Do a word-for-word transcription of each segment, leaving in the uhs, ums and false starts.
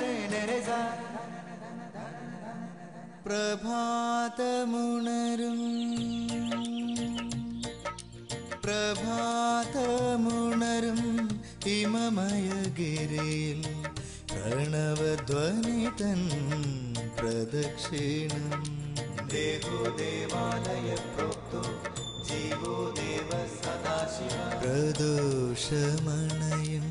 പ്രഭാതമുണരും പ്രഭാതമുണരും ഹിമമയഗിരിയിൽ പ്രണവധ്വനി തൻ പ്രദക്ഷിണം ദേവോ ദേവാലയ പ്രോക്തോ ജീവോ ദേവ സദാശിവ പ്രദോഷമണയും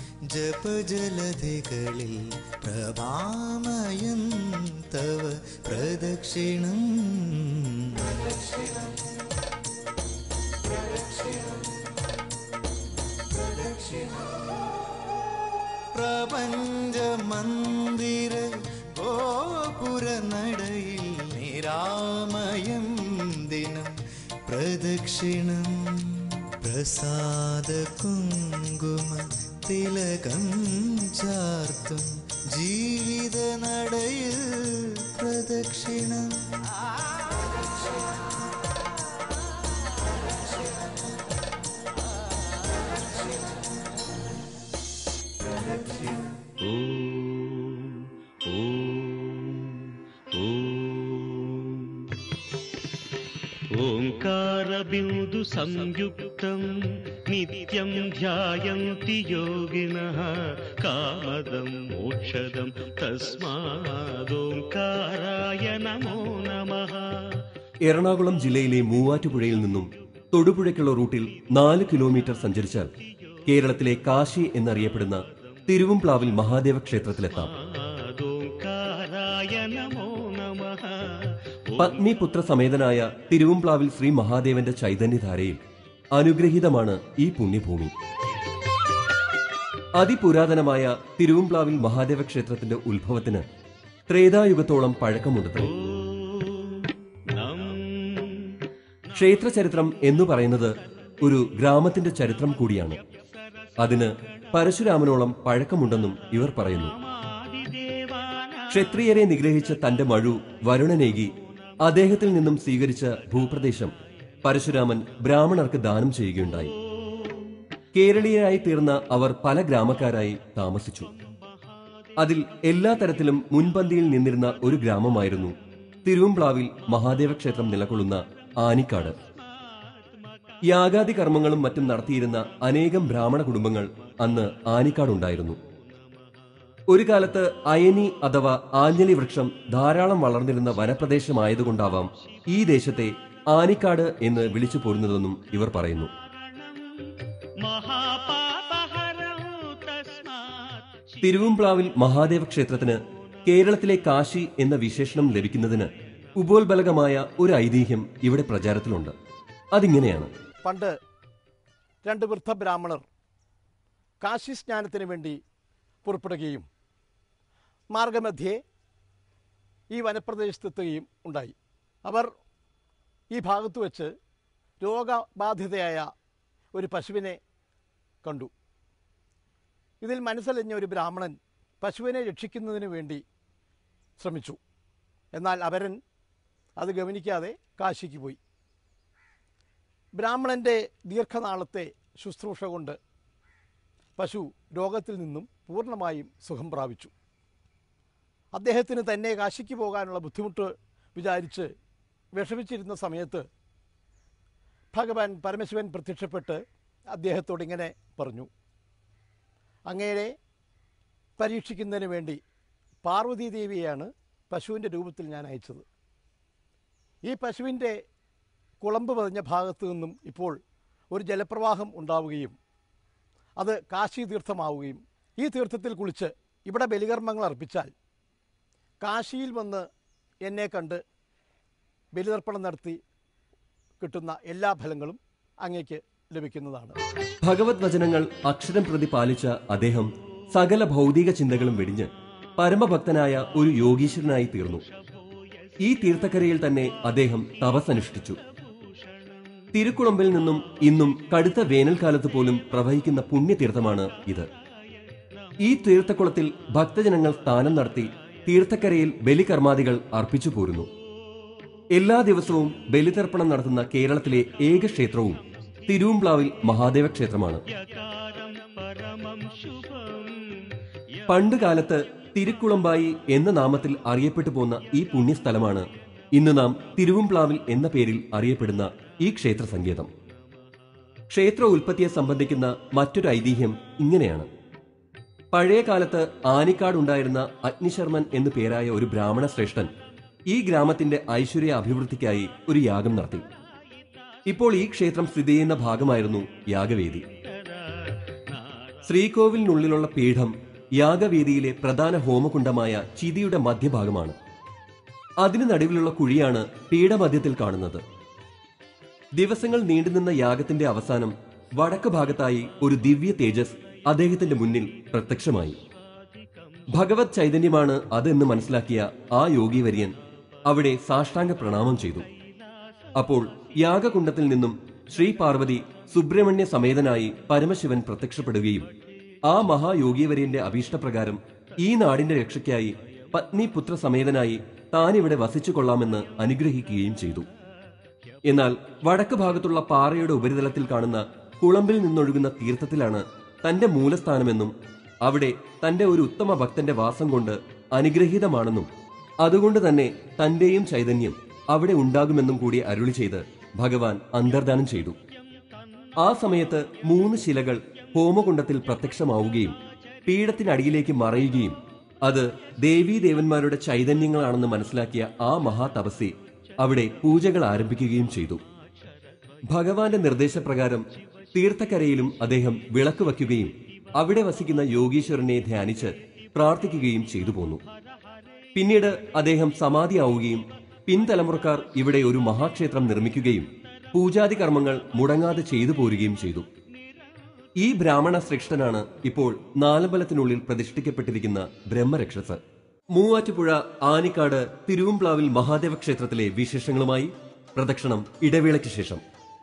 ജപജലധികളിൽ പ്രഭാമയം തവ പ്രദക്ഷിണം പ്രദക്ഷിണം പ്രദക്ഷിണം പ്രദക്ഷിണം പ്രപഞ്ച മന്ദിര ഗോപുര നടയിൽ നിരാമയം ദിനം പ്രദക്ഷിണം പ്രസാദ കുങ്കുമ തിലകം ചാർത്തും ജീവിത നടയിൽ പ്രദക്ഷിണം ഓംകാരബിന്ദു സംയുക്തം നിത്യം ധ്യായന്തി യോഗിനഃ കാമദം മോക്ഷദം തസ്മാദോംകാരായ നമോ നമഃ. എറണാകുളം ജില്ലയിലെ മൂവാറ്റുപുഴയിൽ നിന്നും തൊടുപുഴയ്ക്കുള്ള റൂട്ടിൽ നാല് കിലോമീറ്റർ സഞ്ചരിച്ചാൽ കേരളത്തിലെ കാശി എന്നറിയപ്പെടുന്ന തിരുവുംപ്ലാവിൽ മഹാദേവ ക്ഷേത്രത്തിലെത്താം. പത്നിപുത്ര സമേതനായ തിരുവുംപ്ലാവിൽ ശ്രീ മഹാദേവന്റെ ചൈതന്യധാരയിൽ അനുഗ്രഹീതമാണ് ഈ പുണ്യഭൂമി. അതിപുരാതനമായ തിരുവുംപ്ലാവിൽ മഹാദേവ ക്ഷേത്രത്തിന്റെ ഉത്ഭവത്തിന് ത്രേതായുഗത്തോളം പഴക്കമുണ്ട്. ക്ഷേത്രചരിത്രം എന്നു പറയുന്നത് ഒരു ഗ്രാമത്തിന്റെ ചരിത്രം കൂടിയാണ്. അതിന് പരശുരാമനോളം പഴക്കമുണ്ടെന്നും ഇവർ പറയുന്നു. ക്ഷത്രിയരെ നിഗ്രഹിച്ച തന്റെ മഴു വരുണനേകി അദ്ദേഹത്തിൽ നിന്നും സ്വീകരിച്ച ഭൂപ്രദേശം പരശുരാമൻ ബ്രാഹ്മണർക്ക് ദാനം ചെയ്യുകയുണ്ടായി. കേരളീയരായി തീർന്ന അവർ പല ഗ്രാമക്കാരായി താമസിച്ചു. അതിൽ എല്ലാ തരത്തിലും മുൻപന്തിയിൽ നിന്നിരുന്ന ഒരു ഗ്രാമമായിരുന്നു തിരുവുംപ്ലാവിൽ മഹാദേവ ക്ഷേത്രം നിലകൊള്ളുന്ന ആനിക്കാട്. യാഗാദി കർമ്മങ്ങളും മറ്റും നടത്തിയിരുന്ന അനേകം ബ്രാഹ്മണ കുടുംബങ്ങൾ അന്ന് ആനിക്കാടുണ്ടായിരുന്നു. ഒരു കാലത്ത് അയനി അഥവാ ആഞ്ഞലി വൃക്ഷം ധാരാളം വളർന്നിരുന്ന വനപ്രദേശമായതുകൊണ്ടാവാം ഈ ദേശത്തെ ആനിക്കാട് എന്ന് വിളിച്ചു പോരുന്നതെന്നും ഇവർ പറയുന്നു. തിരുവുംപ്ലാവിൽ മഹാദേവ ക്ഷേത്രത്തിന് കേരളത്തിലെ കാശി എന്ന വിശേഷണം ലഭിക്കുന്നതിന് ഉപോത്ബലകമായ ഒരു ഐതിഹ്യം ഇവിടെ പ്രചാരത്തിലുണ്ട്. അതിങ്ങനെയാണ്. പണ്ട് രണ്ട് വൃദ്ധ ബ്രാഹ്മണർ കാശി സ്നാനത്തിന് വേണ്ടി പുറപ്പെടുകയും മാർഗമധ്യേ ഈ വനപ്രദേശത്തെത്തുകയും ഉണ്ടായി. അവർ ഈ ഭാഗത്ത് വെച്ച് രോഗബാധിതയായ ഒരു പശുവിനെ കണ്ടു. ഇതിൽ മനസ്സലിഞ്ഞ ഒരു ബ്രാഹ്മണൻ പശുവിനെ രക്ഷിക്കുന്നതിന് വേണ്ടി ശ്രമിച്ചു. എന്നാൽ അപരൻ അത് ഗവനിക്കാതെ കാശിക്ക് പോയി. ബ്രാഹ്മണൻ്റെ ദീർഘനാളത്തെ ശുശ്രൂഷ കൊണ്ട് പശു രോഗത്തിൽ നിന്നും പൂർണ്ണമായും സുഖം പ്രാപിച്ചു. അദ്ദേഹത്തിന് തന്നെ കാശിക്ക് പോകാനുള്ള ബുദ്ധിമുട്ട് വിചാരിച്ച് വിഷമിച്ചിരുന്ന സമയത്ത് ഭഗവാൻ പരമശിവൻ പ്രത്യക്ഷപ്പെട്ട് അദ്ദേഹത്തോട് ഇങ്ങനെ പറഞ്ഞു: അങ്ങയെ പരീക്ഷിക്കുന്നതിന് വേണ്ടി പാർവതീദേവിയെയാണ് പശുവിൻ്റെ രൂപത്തിൽ ഞാൻ അയച്ചത്. ഈ പശുവിൻ്റെ കുളമ്പ് പതിഞ്ഞ ഭാഗത്തു നിന്നും ഇപ്പോൾ ഒരു ജലപ്രവാഹം ഉണ്ടാവുകയും അത് കാശി തീർത്ഥമാവുകയും ഈ തീർത്ഥത്തിൽ കുളിച്ച് ഇവിടെ ബലികർമ്മങ്ങൾ അർപ്പിച്ചാൽ കാശിയിൽ വന്ന് എന്നെ കണ്ട് ബലിതർപ്പണം നടത്തി കിട്ടുന്ന എല്ലാ ഫലങ്ങളും അങ്ങേക്ക് ലഭിക്കുന്നതാണ്. ഭഗവത് വചനങ്ങൾ അക്ഷരം പ്രതി പാലിച്ച അദ്ദേഹം സകല ഭൗതിക ചിന്തകളും വെടിഞ്ഞ് പരമഭക്തനായ ഒരു യോഗീശ്വരനായി തീർന്നു. ഈ തീർത്ഥക്കരയിൽ തന്നെ അദ്ദേഹം തപസ്സനുഷ്ഠിച്ചു. തിരുക്കുളമ്പിൽ നിന്നും ഇന്നും കടുത്ത വേനൽക്കാലത്ത് പോലും പ്രവഹിക്കുന്ന പുണ്യതീർത്ഥമാണ് ഇത്. ഈ തീർത്ഥക്കുളത്തിൽ ഭക്തജനങ്ങൾ സ്നാനം നടത്തി തീർത്ഥക്കരയിൽ ബലികർമാദികൾ അർപ്പിച്ചു പോരുന്നു. എല്ലാ ദിവസവും ബലിതർപ്പണം നടത്തുന്ന കേരളത്തിലെ ഏക ക്ഷേത്രവും തിരുവുംപ്ലാവിൽ മഹാദേവ ക്ഷേത്രമാണ്. പണ്ടുകാലത്ത് തിരുക്കുളമ്പായി എന്ന നാമത്തിൽ അറിയപ്പെട്ടു പോന്ന ഈ പുണ്യസ്ഥലമാണ് ഇന്ന് നാം തിരുവുംപ്ലാവിൽ എന്ന പേരിൽ അറിയപ്പെടുന്ന ഈ ക്ഷേത്ര സങ്കേതം. ക്ഷേത്ര ഉൽപ്പത്തിയെ സംബന്ധിക്കുന്ന മറ്റൊരു ഐതിഹ്യം ഇങ്ങനെയാണ്. പഴയ കാലത്ത് ആനിക്കാടുണ്ടായിരുന്ന അഗ്നിശർമ്മൻ എന്നു പേരായ ഒരു ബ്രാഹ്മണ ശ്രേഷ്ഠൻ ഈ ഗ്രാമത്തിന്റെ ഐശ്വര്യ അഭിവൃദ്ധിക്കായി ഒരു യാഗം നടത്തി. ഇപ്പോൾ ഈ ക്ഷേത്രം സ്ഥിതി ചെയ്യുന്ന ഭാഗമായിരുന്നു യാഗവേദി. ശ്രീകോവിലിനുള്ളിലുള്ള പീഠം യാഗവേദിയിലെ പ്രധാന ഹോമകുണ്ഡമായ ചിതിയുടെ മധ്യഭാഗമാണ്. അതിനു നടുവിലുള്ള കുഴിയാണ് പീഠമധ്യത്തിൽ കാണുന്നത്. ദിവസങ്ങൾ നീണ്ടുനിന്ന യാഗത്തിന്റെ അവസാനം വടക്ക് ഭാഗത്തായി ഒരു ദിവ്യ തേജസ് അദ്ദേഹത്തിന്റെ മുന്നിൽ പ്രത്യക്ഷമായി. ഭഗവത് ചൈതന്യമാണ് അതെന്ന് മനസ്സിലാക്കിയ ആ യോഗീവര്യൻ അവിടെ സാഷ്ടാംഗ പ്രണാമം ചെയ്തു. അപ്പോൾ യാഗകുണ്ഡത്തിൽ നിന്നും ശ്രീ പാർവതി സുബ്രഹ്മണ്യ സമേതനായി പരമശിവൻ പ്രത്യക്ഷപ്പെടുകയും ആ മഹായോഗീവര്യന്റെ അഭീഷ്ടപ്രകാരം ഈ നാടിന്റെ രക്ഷയ്ക്കായി പത്നി പുത്ര സമേതനായി താനിവിടെ വസിച്ചു കൊള്ളാമെന്ന് അനുഗ്രഹിക്കുകയും ചെയ്തു. എന്നാൽ വടക്ക് ഭാഗത്തുള്ള പാറയുടെ ഉപരിതലത്തിൽ കാണുന്ന കുളമ്പിൽ നിന്നൊഴുകുന്ന തീർത്ഥത്തിലാണ് തന്റെ മൂലസ്ഥാനമെന്നും അവിടെ തന്റെ ഒരു ഉത്തമ ഭക്തന്റെ വാസം കൊണ്ട് അനുഗ്രഹീതമാണെന്നും അതുകൊണ്ട് തന്നെ തന്റെയും ചൈതന്യം അവിടെ ഉണ്ടാകുമെന്നും കൂടി അരുളി ചെയ്ത് ഭഗവാൻ അന്തർദാനം ചെയ്തു. ആ സമയത്ത് മൂന്ന് ശിലകൾ ഹോമകുണ്ഡത്തിൽ പ്രത്യക്ഷമാവുകയും പീഠത്തിനടിയിലേക്ക് മറയുകയും അത് ദേവീദേവന്മാരുടെ ചൈതന്യങ്ങളാണെന്ന് മനസ്സിലാക്കിയ ആ മഹാതപസ്വി അവിടെ പൂജകൾ ആരംഭിക്കുകയും ചെയ്തു. ഭഗവാന്റെ നിർദ്ദേശപ്രകാരം തീർത്ഥക്കരയിലും അദ്ദേഹം വിളക്ക് വയ്ക്കുകയും അവിടെ വസിക്കുന്ന യോഗീശ്വരനെ ധ്യാനിച്ച് പ്രാർത്ഥിക്കുകയും ചെയ്തു പോന്നു. പിന്നീട് അദ്ദേഹം സമാധിയാവുകയും പിൻതലമുറക്കാർ ഇവിടെ ഒരു മഹാക്ഷേത്രം നിർമ്മിക്കുകയും പൂജാതി കർമ്മങ്ങൾ മുടങ്ങാതെ ചെയ്തു പോരുകയും ചെയ്തു. ഈ ബ്രാഹ്മണ ശ്രേഷ്ഠനാണ് ഇപ്പോൾ നാലമ്പലത്തിനുള്ളിൽ പ്രതിഷ്ഠിക്കപ്പെട്ടിരിക്കുന്ന ബ്രഹ്മരക്ഷസ്. മൂവാറ്റുപുഴ ആനിക്കാട് തിരുവുംപ്ലാവിൽ മഹാദേവ ക്ഷേത്രത്തിലെ വിശേഷങ്ങളുമായി പ്രദക്ഷിണം ഇടവേളയ്ക്ക് ശേഷം.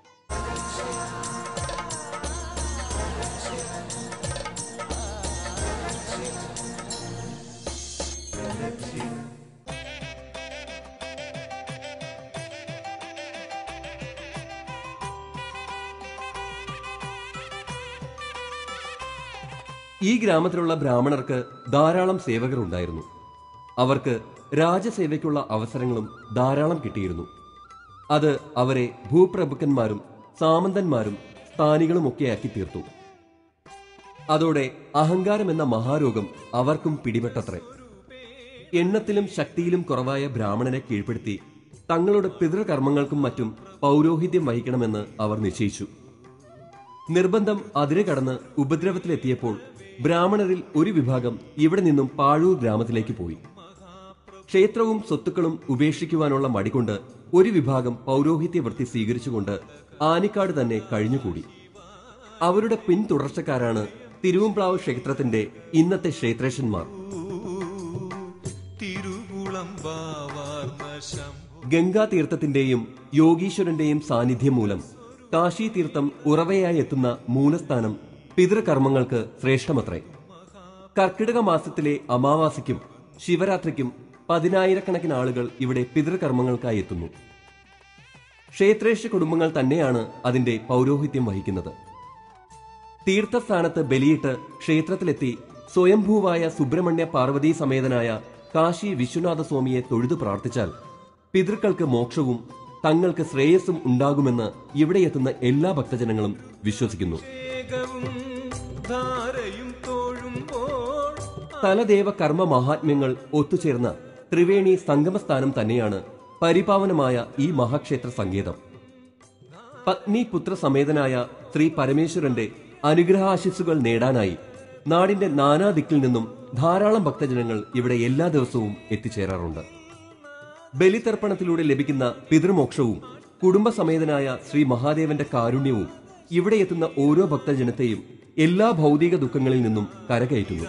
ഈ ഗ്രാമത്തിലുള്ള ബ്രാഹ്മണർക്ക് ധാരാളം സേവകർ ഉണ്ടായിരുന്നു. അവർക്ക് രാജസേവയ്ക്കുള്ള അവസരങ്ങളും ധാരാളം കിട്ടിയിരുന്നു. അത് അവരെ ഭൂപ്രഭുക്കന്മാരും സാമന്തന്മാരും സ്ഥാനികളുമൊക്കെയാക്കി തീർത്തു. അതോടെ അഹങ്കാരം എന്ന മഹാരോഗം അവർക്കും പിടിപെട്ടത്രേ. എണ്ണത്തിലും ശക്തിയിലും കുറവായ ബ്രാഹ്മണനെ കീഴ്പ്പെടുത്തി തങ്ങളുടെ പിതൃകർമ്മങ്ങൾക്കും മറ്റും പൗരോഹിത്യം വഹിക്കണമെന്ന് അവർ നിശ്ചയിച്ചു. നിർബന്ധം അതിരെ കടന്ന് ഉപദ്രവത്തിലെത്തിയപ്പോൾ ബ്രാഹ്മണരിൽ ഒരു വിഭാഗം ഇവിടെ നിന്നും പാഴൂർ ഗ്രാമത്തിലേക്ക് പോയി. ക്ഷേത്രവും സ്വത്തുക്കളും ഉപേക്ഷിക്കുവാനുള്ള മടികൊണ്ട് ഒരു വിഭാഗം പൗരോഹിത്യ വൃത്തി സ്വീകരിച്ചുകൊണ്ട് ആനിക്കാട് തന്നെ കഴിഞ്ഞുകൂടി. അവരുടെ പിന്തുടർച്ചക്കാരാണ് തിരുവുംപ്ലാവ് ക്ഷേത്രത്തിന്റെ ഇന്നത്തെ ക്ഷേത്രേശന്മാർ. ഗംഗാ തീർത്ഥത്തിന്റെയും യോഗീശ്വരന്റെയും സാന്നിധ്യം മൂലം കാശി തീർത്ഥം ഉറവയായി എത്തുന്ന മൂലസ്ഥാനം പിതൃകർമ്മങ്ങൾക്ക് ശ്രേഷ്ഠമത്രേ. കർക്കിടക മാസത്തിലെ അമാവാസിക്കും ശിവരാത്രിക്കും പതിനായിരക്കണക്കിന് ആളുകൾ ഇവിടെ പിതൃകർമ്മങ്ങൾക്കായി എത്തുന്നു. ക്ഷേത്രേഷ കുടുംബങ്ങൾ തന്നെയാണ് അതിന്റെ പൗരോഹിത്യം വഹിക്കുന്നത്. തീർത്ഥസ്ഥാനത്ത് ബലിയിട്ട് ക്ഷേത്രത്തിലെത്തി സ്വയംഭൂവായ സുബ്രഹ്മണ്യ പാർവതീ സമേതനായ കാശി വിശ്വനാഥ സ്വാമിയെ തൊഴുതു പ്രാർത്ഥിച്ചാൽ പിതൃക്കൾക്ക് മോക്ഷവും തങ്ങൾക്ക് ശ്രേയസ്സും ഉണ്ടാകുമെന്ന് ഇവിടെ എത്തുന്ന എല്ലാ ഭക്തജനങ്ങളും വിശ്വസിക്കുന്നു. തലദേവ കർമ്മ മഹാത്മ്യങ്ങൾ ഒത്തുചേർന്ന ത്രിവേണി സംഗമസ്ഥാനം തന്നെയാണ് പരിപാവനമായ ഈ മഹാക്ഷേത്ര സങ്കേതം. പത്നി പുത്ര സമേതനായ ശ്രീ പരമേശ്വരന്റെ അനുഗ്രഹാശിസ്സുകൾ നേടാനായി നാടിന്റെ നാനാദിക്കിൽ നിന്നും ധാരാളം ഭക്തജനങ്ങൾ ഇവിടെ എല്ലാ ദിവസവും എത്തിച്ചേരാറുണ്ട്. ബലിതർപ്പണത്തിലൂടെ ലഭിക്കുന്ന പിതൃമോക്ഷവും കുടുംബസമേതനായ ശ്രീ മഹാദേവന്റെ കാരുണ്യവും ഇവിടെ എത്തുന്ന ഓരോ ഭക്തജനത്തെയും എല്ലാ ഭൗതിക ദുഃഖങ്ങളിൽ നിന്നും കരകയറ്റുന്നു.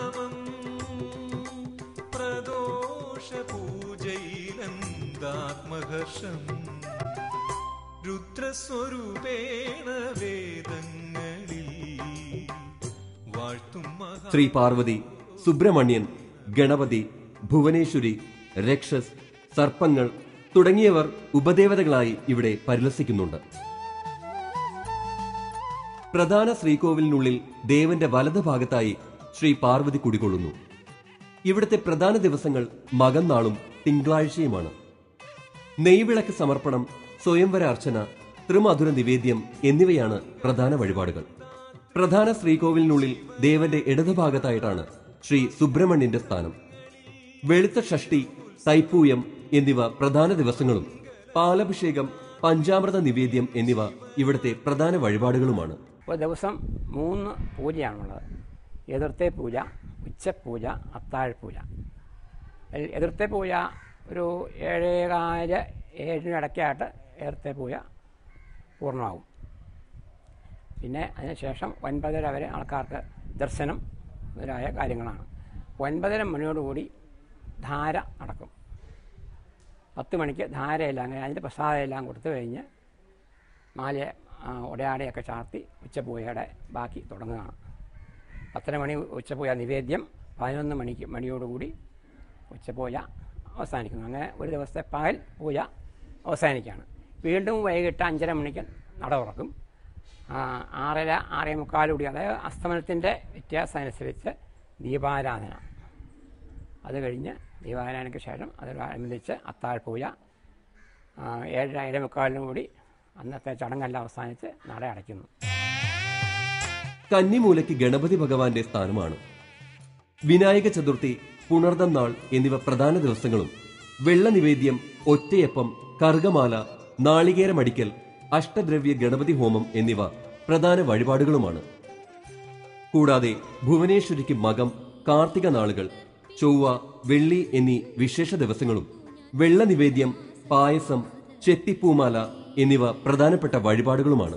ശ്രീ പാർവതി, സുബ്രഹ്മണ്യൻ, ഗണപതി, ഭുവനേശ്വരി, രക്ഷസ്, സർപ്പങ്ങൾ തുടങ്ങിയവർ ഉപദേവതകളായി ഇവിടെ പരിലസിക്കുന്നുണ്ട്. പ്രധാന ശ്രീകോവിലിനുള്ളിൽ ദേവന്റെ വലത് ഭാഗത്തായി ശ്രീ പാർവതി കുടികൊള്ളുന്നു. ഇവിടുത്തെ പ്രധാന ദിവസങ്ങൾ മകന്നാളും തിങ്കളാഴ്ചയുമാണ്. നെയ്വിളക്ക് സമർപ്പണം, സ്വയംവര അർച്ചന, ത്രിമധുര നിവേദ്യം എന്നിവയാണ് പ്രധാന വഴിപാടുകൾ. പ്രധാന ശ്രീകോവിലിനുള്ളിൽ ദേവന്റെ ഇടതുഭാഗത്തായിട്ടാണ് ശ്രീ സുബ്രഹ്മണ്യന്റെ സ്ഥാനം. വെളുത്ത ഷഷ്ടി, തൈപ്പൂയം എന്നിവ പ്രധാന ദിവസങ്ങളും പാലഭിഷേകം, പഞ്ചാമൃത നിവേദ്യം എന്നിവ ഇവിടുത്തെ പ്രധാന വഴിപാടുകളുമാണ്. ഒരു ദിവസം മൂന്ന് പൂജയാണുള്ളത്. എതിർത്തെ പൂജ, ഉച്ചപ്പൂജ, അത്താഴപ്പൂജ. എതിർത്തെ പൂജ ഒരു ഏഴേകാല് ഏഴിനിടയ്ക്കായിട്ട് എതിർത്തെ പൂജ പൂർണ്ണമാകും. പിന്നെ അതിനുശേഷം ഒൻപതര വരെ ആൾക്കാർക്ക് ദർശനം മുതലായ കാര്യങ്ങളാണ്. ഒൻപതര മണിയോടുകൂടി ധാര നടക്കും. പത്ത് മണിക്ക് ധാരയെല്ലാം കഴിഞ്ഞ് അതിൻ്റെ പ്രസാദമെല്ലാം കൊടുത്തു കഴിഞ്ഞ് മാല ഉടയാടയൊക്കെ ചാർത്തി ഉച്ചപൂജയുടെ ബാക്കി തുടങ്ങുകയാണ്. പത്തര മണി ഉച്ചപൂജ നിവേദ്യം, പതിനൊന്ന് മണിക്ക് മണിയോടുകൂടി ഉച്ചപൂജ അവസാനിക്കുന്നു. അങ്ങനെ ഒരു ദിവസത്തെ പകൽ പൂജ അവസാനിക്കുകയാണ്. വീണ്ടും വൈകിട്ട് അഞ്ചര മണിക്ക് നട തുറക്കും. ആറര ആറേ മുക്കാലുകൂടി, അതായത് അസ്തമനത്തിൻ്റെ വ്യത്യാസം അനുസരിച്ച് ദീപാരാധന. അത് കഴിഞ്ഞ് ദീപാരാധനയ്ക്ക് ശേഷം അതോടനുബന്ധിച്ച് അത്താഴപൂജ. ഏഴര ഏഴേ മുക്കാലിനും കൂടി അന്നത്തെ ചടങ്ങെല്ലാം അവസാനിച്ച് നട അടയ്ക്കുന്നു. കന്നിമൂലയ്ക്ക് ഗണപതി ഭഗവാന്റെ സ്ഥാനമാണ്. വിനായക ചതുർത്ഥി, പുണർദം നാൾ എന്നിവ പ്രധാന ദിവസങ്ങളും വെള്ള നിവേദ്യം, ഒറ്റയപ്പം, കറുകമാല, നാളികേരമടിക്കൽ, അഷ്ടദ്രവ്യ ഗണപതി ഹോമം എന്നിവ പ്രധാന വഴിപാടുകളുമാണ്. കൂടാതെ ഭുവനേശ്വരിക്ക് മകം, കാർത്തിക നാളുകൾ, ചൊവ്വ, വെള്ളി എന്നീ വിശേഷ ദിവസങ്ങളും വെള്ള നിവേദ്യം, പായസം, ചെത്തിപ്പൂമാല എന്നിവ പ്രധാനപ്പെട്ട വഴിപാടുകളുമാണ്.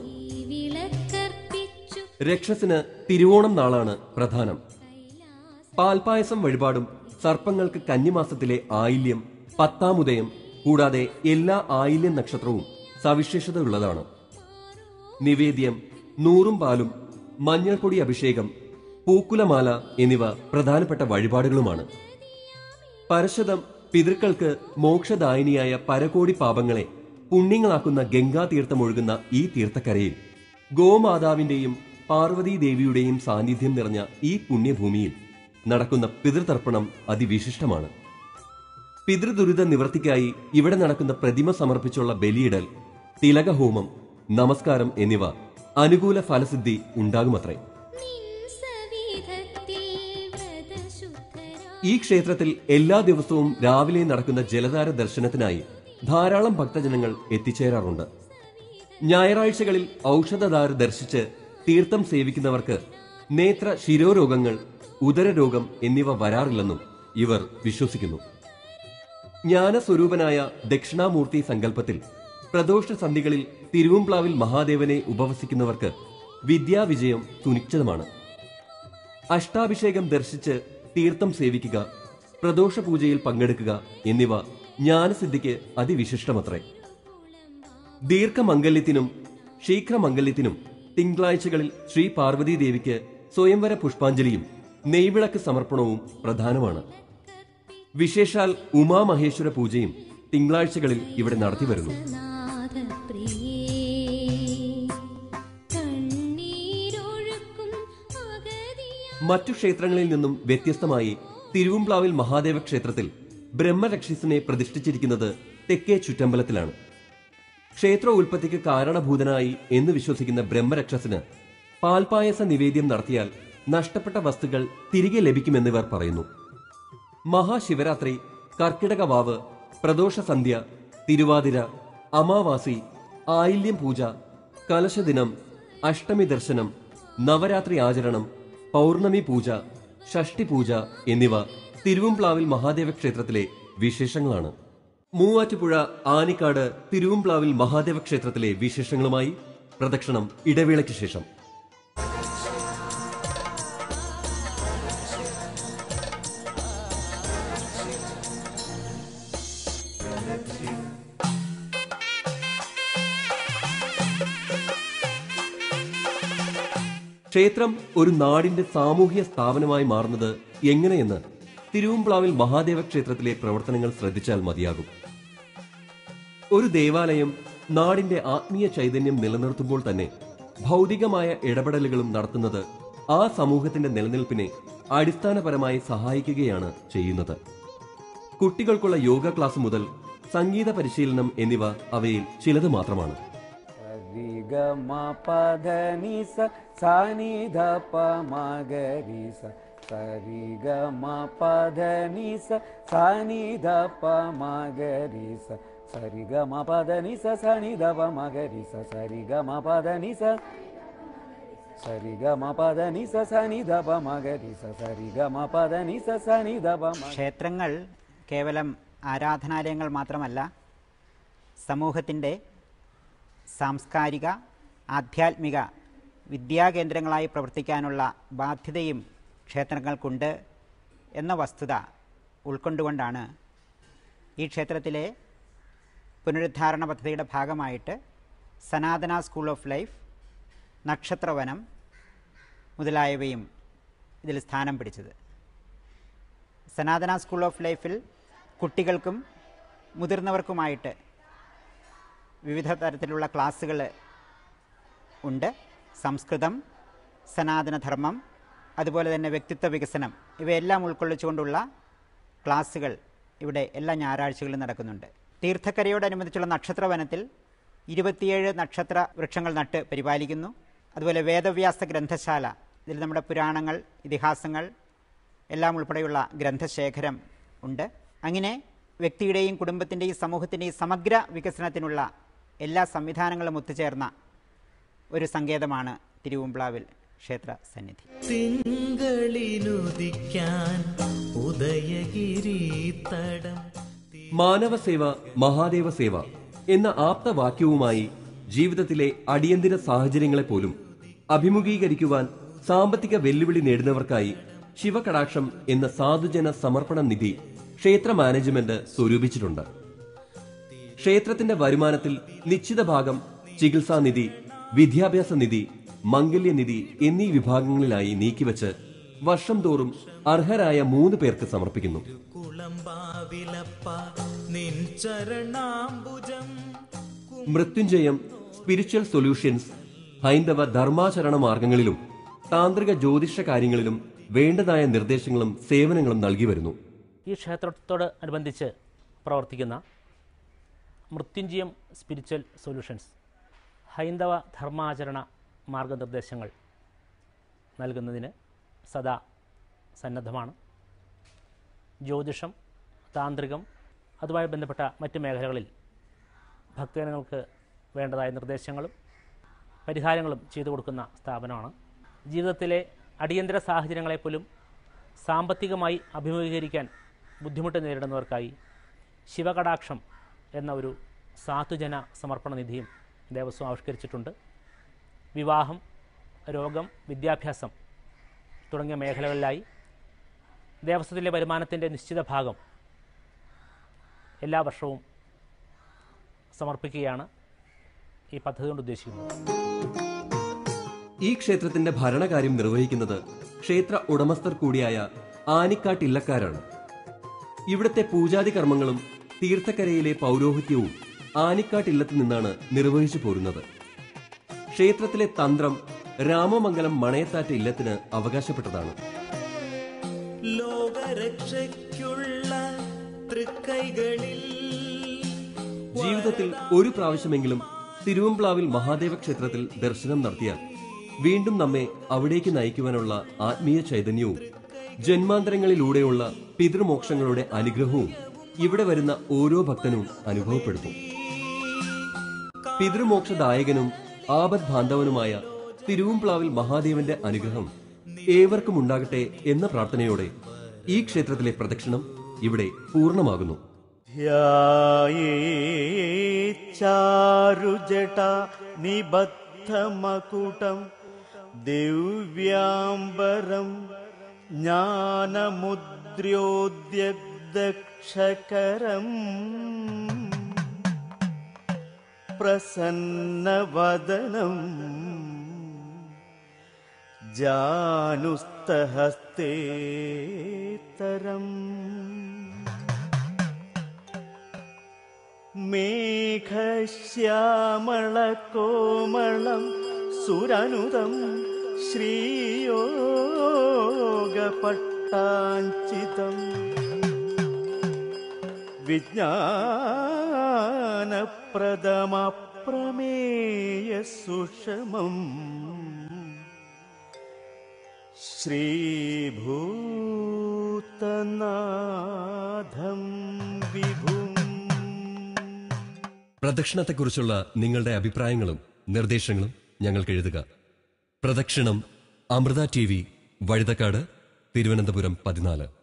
രക്ഷസിന് തിരുവോണം നാളാണ് പ്രധാനം. പാൽപായസം വഴിപാടും സർപ്പങ്ങൾക്ക് കന്നിമാസത്തിലെ ആയില്യം, പത്താമുദയം കൂടാതെ എല്ലാ ആയില്യം നക്ഷത്രവും സവിശേഷതയുള്ളതാണ്. നിവേദ്യം, നൂറും പാലും, മഞ്ഞൾപ്പൊടി അഭിഷേകം, പൂക്കുലമാല എന്നിവ പ്രധാനപ്പെട്ട വഴിപാടുകളുമാണ്. പരശതം, പിതൃക്കൾക്ക് മോക്ഷദായിനിയായ പരകോടി പാപങ്ങളെ പുണ്യങ്ങളാക്കുന്ന ഗംഗാതീർത്ഥമൊഴുകുന്ന ഈ തീർത്ഥക്കരയിൽ ഗോമാതാവിന്റെയും പാർവതീദേവിയുടെയും സാന്നിധ്യം നിറഞ്ഞ ഈ പുണ്യഭൂമിയിൽ നടക്കുന്ന പിതൃതർപ്പണം അതിവിശിഷ്ടമാണ്. പിതൃദുരിത നിവൃത്തിക്കായി ഇവിടെ നടക്കുന്ന പ്രതിമ സമർപ്പിച്ചുള്ള ബലിയിടൽ, തിലകഹോമം, നമസ്കാരം എന്നിവ അനുകൂല ഫലസിദ്ധി ഉണ്ടാകുമത്രേ. ഈ ക്ഷേത്രത്തിൽ എല്ലാ ദിവസവും രാവിലെ നടക്കുന്ന ജലധാര ദർശനത്തിനായി ധാരാളം ഭക്തജനങ്ങൾ എത്തിച്ചേരാറുണ്ട്. ഞായറാഴ്ചകളിൽ ഔഷധധാര ദർശിച്ച് തീർത്ഥം സേവിക്കുന്നവർക്ക് നേത്ര ശിരോരോഗങ്ങൾ, ഉദരരോഗം എന്നിവ വരാറില്ലെന്നും ഇവർ വിശ്വസിക്കുന്നു. ജ്ഞാനസ്വരൂപനായ ദക്ഷിണാമൂർത്തി സങ്കല്പത്തിൽ പ്രദോഷ സന്ധികളിൽ തിരുവുംപ്ലാവിൽ മഹാദേവനെ ഉപവസിക്കുന്നവർക്ക് വിദ്യാവിജയം സുനിശ്ചിതമാണ്. അഷ്ടാഭിഷേകം ദർശിച്ച് തീർത്ഥം സേവിക്കുക, പ്രദോഷ പൂജയിൽ പങ്കെടുക്കുക എന്നിവ ജ്ഞാനസിദ്ധിക്ക് അതിവിശിഷ്ടമത്രേ. ദീർഘമംഗല്യത്തിനും ശീഘ്രമംഗല്യത്തിനും തിങ്കളാഴ്ചകളിൽ ശ്രീ പാർവതീദേവിക്ക് സ്വയംവര പുഷ്പാഞ്ജലിയും നെയ്വിളക്ക് സമർപ്പണവും പ്രധാനമാണ്. വിശേഷാൽ ഉമാമഹേശ്വര പൂജയും തിങ്കളാഴ്ചകളിൽ ഇവിടെ നടത്തിവരുന്നു. മറ്റു ക്ഷേത്രങ്ങളിൽ നിന്നും വ്യത്യസ്തമായി തിരുവുംപ്ലാവിൽ മഹാദേവ ക്ഷേത്രത്തിൽ ബ്രഹ്മരക്ഷസിനെ പ്രതിഷ്ഠിച്ചിരിക്കുന്നത് തെക്കേ ചുറ്റമ്പലത്തിലാണ്. ക്ഷേത്ര ഉൽപ്പത്തിക്ക് കാരണഭൂതനായി എന്ന് വിശ്വസിക്കുന്ന ബ്രഹ്മരക്ഷസിന് പാൽപായസ നിവേദ്യം നടത്തിയാൽ നഷ്ടപ്പെട്ട വസ്തുക്കൾ തിരികെ ലഭിക്കുമെന്നിവർ പറയുന്നു. മഹാശിവരാത്രി, കർക്കിടക വാവ്, പ്രദോഷസന്ധ്യ, തിരുവാതിര, അമാവാസി, ആയില്യം പൂജ, കലശദിനം, അഷ്ടമി ദർശനം, നവരാത്രി ആചരണം, പൗർണമി പൂജ, ഷഷ്ടി പൂജ എന്നിവ തിരുവുംപ്ലാവിൽ മഹാദേവ ക്ഷേത്രത്തിലെ വിശേഷങ്ങളാണ്. മൂവാറ്റുപുഴ ആനിക്കാട് തിരുവുംപ്ലാവിൽ മഹാദേവ ക്ഷേത്രത്തിലെ വിശേഷങ്ങളുമായി പ്രദക്ഷിണം ഇടവേളയ്ക്ക് ശേഷം. ക്ഷേത്രം ഒരു നാടിന്റെ സാമൂഹ്യ സ്ഥാപനമായി മാറുന്നത് എങ്ങനെയെന്ന് തിരുവുംപ്ലാവിൽ മഹാദേവ ക്ഷേത്രത്തിലെ പ്രവർത്തനങ്ങൾ ശ്രദ്ധിച്ചാൽ മതിയാകും. ഒരു ദേവാലയം നാടിന്റെ ആത്മീയ ചൈതന്യം നിലനിർത്തുമ്പോൾ തന്നെ ഭൗതികമായ ഇടപെടലുകളും നടത്തുന്നത് ആ സമൂഹത്തിന്റെ നിലനിൽപ്പിനെ അടിസ്ഥാനപരമായി സഹായിക്കുകയാണ് ചെയ്യുന്നത്. കുട്ടികൾക്കുള്ള യോഗ ക്ലാസ് മുതൽ സംഗീത പരിശീലനം എന്നിവ അവയിൽ ചിലത് മാത്രമാണ്. ക്ഷേത്രങ്ങൾ കേവലം ആരാധനാലയങ്ങൾ മാത്രമല്ല, സമൂഹത്തിൻ്റെ സാംസ്കാരിക, ആധ്യാത്മിക, വിദ്യാകേന്ദ്രങ്ങളായി പ്രവർത്തിക്കാനുള്ള ബാധ്യതയും ക്ഷേത്രങ്ങൾക്കുണ്ട് എന്ന വസ്തുത ഉൾക്കൊണ്ടുകൊണ്ടാണ് ഈ ക്ഷേത്രത്തിലെ പുനരുദ്ധാരണ പദ്ധതിയുടെ ഭാഗമായിട്ട് സനാതന സ്കൂൾ ഓഫ് ലൈഫ്, നക്ഷത്രവനം മുതലായവയും ഇതിൽ സ്ഥാനം പിടിച്ചത്. സനാതന സ്കൂൾ ഓഫ് ലൈഫിൽ കുട്ടികൾക്കും മുതിർന്നവർക്കുമായിട്ട് വിവിധ തരത്തിലുള്ള ക്ലാസ്സുകൾ ഉണ്ട്. സംസ്കൃതം, സനാതനധർമ്മം, അതുപോലെ തന്നെ വ്യക്തിത്വ വികസനം, ഇവയെല്ലാം ഉൾക്കൊള്ളിച്ചുകൊണ്ടുള്ള ക്ലാസ്സുകൾ ഇവിടെ എല്ലാ ഞായറാഴ്ചകളിലും നടക്കുന്നുണ്ട്. തീർത്ഥക്കരയോടനുബന്ധിച്ചുള്ള നക്ഷത്രവനത്തിൽ ഇരുപത്തിയേഴ് നക്ഷത്ര വൃക്ഷങ്ങൾ നട്ട് പരിപാലിക്കുന്നു. അതുപോലെ വേദവ്യാസ ഗ്രന്ഥശാല, ഇതിൽ നമ്മുടെ പുരാണങ്ങൾ, ഇതിഹാസങ്ങൾ എല്ലാം ഉൾപ്പെടെയുള്ള ഗ്രന്ഥശേഖരം ഉണ്ട്. അങ്ങനെ വ്യക്തിയുടെയും കുടുംബത്തിൻ്റെയും സമൂഹത്തിൻ്റെയും സമഗ്ര വികസനത്തിനുള്ള എല്ലാ സംവിധാനങ്ങളും ഒത്തുചേർന്ന ഒരു സങ്കേതമാണ് തിരുവുംപ്ലാവിൽ ക്ഷേത്ര സന്നിധി. മാനവസേവ മഹാദേവ സേവ എന്ന ആപ്തവാക്യവുമായി ജീവിതത്തിലെ അടിയന്തര സാഹചര്യങ്ങളെപ്പോലും അഭിമുഖീകരിക്കുവാൻ സാമ്പത്തിക വെല്ലുവിളി നേടുന്നവർക്കായി ശിവകടാക്ഷം എന്ന സാധുജന സമർപ്പണ നിധി ക്ഷേത്ര മാനേജ്മെന്റ് സ്വരൂപിച്ചിട്ടുണ്ട്. ക്ഷേത്രത്തിന്റെ വരുമാനത്തിൽ നിശ്ചിത ഭാഗം ചികിത്സാനിധി, വിദ്യാഭ്യാസ നിധി, മംഗല്യനിധി എന്നീ വിഭാഗങ്ങളിലായി നീക്കിവച്ച് വർഷം തോറും അർഹരായ മൂന്ന് പേർക്ക് സമർപ്പിക്കുന്നു. മൃത്യുഞ്ജയം സ്പിരിച്വൽ സൊല്യൂഷൻസ് ഹൈന്ദവ ധർമാചരണ മാർഗങ്ങളിലും താന്ത്രിക ജ്യോതിഷ കാര്യങ്ങളിലും വേണ്ടതായ നിർദ്ദേശങ്ങളും സേവനങ്ങളും നൽകി വരുന്നു. ഈ ക്ഷേത്രത്തോട് അനുബന്ധിച്ച് പ്രവർത്തിക്കുന്ന മൃത്യുഞ്ജയം സ്പിരിച്വൽ സൊല്യൂഷൻസ് ഹൈന്ദവ ധർമാചരണ മാർഗനിർദ്ദേശങ്ങൾ നൽകുന്നതിന് സദാ സന്നദ്ധമാണ്. ജ്യോതിഷം, താന്ത്രികം, അതുമായി ബന്ധപ്പെട്ട മറ്റ് മേഖലകളിൽ ഭക്തജനങ്ങൾക്ക് വേണ്ടതായ നിർദ്ദേശങ്ങളും പരിഹാരങ്ങളും ചെയ്തു കൊടുക്കുന്ന സ്ഥാപനമാണ്. ജീവിതത്തിലെ അടിയന്തര സാഹചര്യങ്ങളെപ്പോലും സാമ്പത്തികമായി അഭിമുഖീകരിക്കാൻ ബുദ്ധിമുട്ട് നേരിടുന്നവർക്കായി ശിവകടാക്ഷം എന്ന ഒരു സാധുജന സമർപ്പണ നിധിയും ദേവസ്വം ആവിഷ്കരിച്ചിട്ടുണ്ട്. വിവാഹം, രോഗം, വിദ്യാഭ്യാസം തുടങ്ങിയ മേഖലകളിലായി ദേവസ്വത്തിലെ വരുമാനത്തിൻ്റെ നിശ്ചിത ഭാഗം എല്ലാ വർഷവും സമർപ്പിക്കുകയാണ് ഈ പദ്ധതി കൊണ്ട് ഉദ്ദേശിക്കുന്നത്. ഈ ക്ഷേത്രത്തിന്റെ ഭരണകാര്യം നിർവഹിക്കുന്നത് ക്ഷേത്ര ഉടമസ്ഥർ കൂടിയായ ആനിക്കാട്ട് ഇല്ലക്കാരാണ്. ഇവിടുത്തെ പൂജാതി കർമ്മങ്ങളും തീർത്ഥക്കരയിലെ പൗരോഹിത്യവും ആനിക്കാട്ട് ഇല്ലത്ത് നിന്നാണ് നിർവഹിച്ചു പോരുന്നത്. ക്ഷേത്രത്തിലെ തന്ത്രം രാമമംഗലം മണയത്താറ്റ് ഇല്ലത്തിന് അവകാശപ്പെട്ടതാണ്. ജീവിതത്തിൽ ഒരു പ്രാവശ്യമെങ്കിലും തിരുവമ്പ്ലാവിൽ മഹാദേവ ക്ഷേത്രത്തിൽ ദർശനം നടത്തിയാൽ വീണ്ടും നമ്മെ അവിടേക്ക് നയിക്കുവാനുള്ള ആത്മീയ ചൈതന്യവും ജന്മാന്തരങ്ങളിലൂടെയുള്ള പിതൃമോക്ഷങ്ങളുടെ അനുഗ്രഹവും ഇവിടെ വരുന്ന ഓരോ ഭക്തനും അനുഭവപ്പെടുത്തും. പിതൃമോക്ഷദായകനും ആപദ് ബാന്ധവനുമായ തിരുവമ്പ്ലാവിൽ മഹാദേവന്റെ അനുഗ്രഹം ഏവർക്കും ഉണ്ടാകട്ടെ എന്ന പ്രാർത്ഥനയോടെ ഈ ക്ഷേത്രത്തിലെ പ്രദക്ഷിണം ഇവിടെ പൂർണ്ണമാകുന്നു. ചാരുജട നിബദ്ധമകുടം ദിവ്യാംബരം ജ്ഞാനമുദ്ര്യോദ്യഗ്ധക്ഷകരം പ്രസന്നവദനം ജാനുസ്തഹസ്തേതരം മേഘശ്യാമളകോമളം സുരനുദം ശ്രീയോഗ പട്ടാഞ്ചിതം വിജ്ഞാനപ്രദമപ്രമേയ സുഷമം ശ്രീഭൂതനാഥം വിഭും. പ്രദക്ഷിണത്തെക്കുറിച്ചുള്ള നിങ്ങളുടെ അഭിപ്രായങ്ങളും നിർദ്ദേശങ്ങളും ഞങ്ങൾക്ക് എഴുതുക. പ്രദക്ഷിണം, അമൃത ടി വി, വഴുതക്കാട്, തിരുവനന്തപുരം പതിനാല്.